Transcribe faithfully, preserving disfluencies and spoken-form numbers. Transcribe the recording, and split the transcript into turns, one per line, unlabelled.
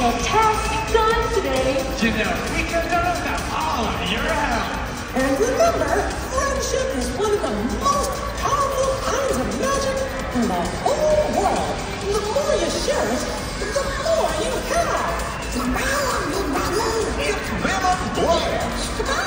a task done today.
You know, we can have all of your help.
And remember, friendship is one of the most powerful kinds of magic in the whole world. The more you share it, the more you have.
It's been a blast.